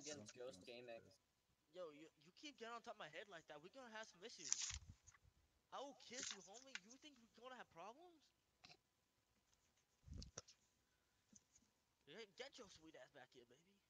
against Ghost Gaming. Yo, you keep getting on top of my head like that. We're gonna have some issues. I will kiss you, homie. You think we're gonna have problems? Yeah, get your sweet ass back here, baby.